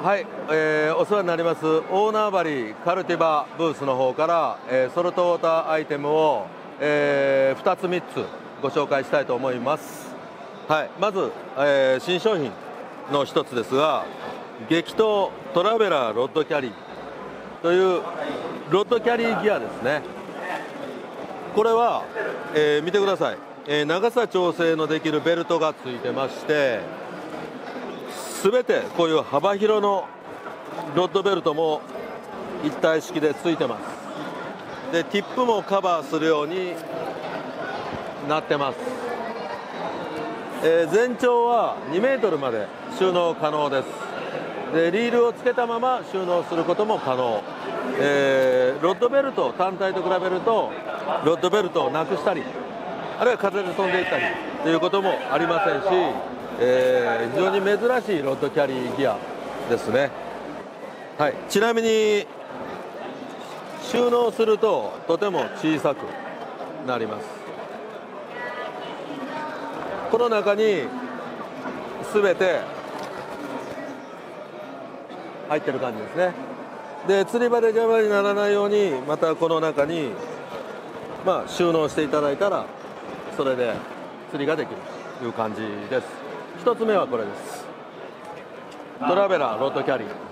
はい、お世話になります大縄張りカルティバブースの方から、ソルトウォーターアイテムを、2つ3つご紹介したいと思います。はい、まず、新商品の一つですが、激闘トラベラーロッドキャリーというロッドキャリーギアですね。これは、見てください、長さ調整のできるベルトがついてまして、全てこういう幅広のロッドベルトも一体式でついてます。でティップもカバーするようになってます。全長は2メートルまで収納可能です。でリールをつけたまま収納することも可能。ロッドベルト単体と比べるとロッドベルトをなくしたり、あるいは風で飛んでいったりということもありませんし、非常に珍しいロッドキャリーギアですね。はい、ちなみに収納するととても小さくなります。この中に全て入ってる感じですね。で釣り場で邪魔にならないようにまたこの中に、収納していただいたらそれで釣りができるという感じです。一つ目はこれです。トラベラーロッドキャリー。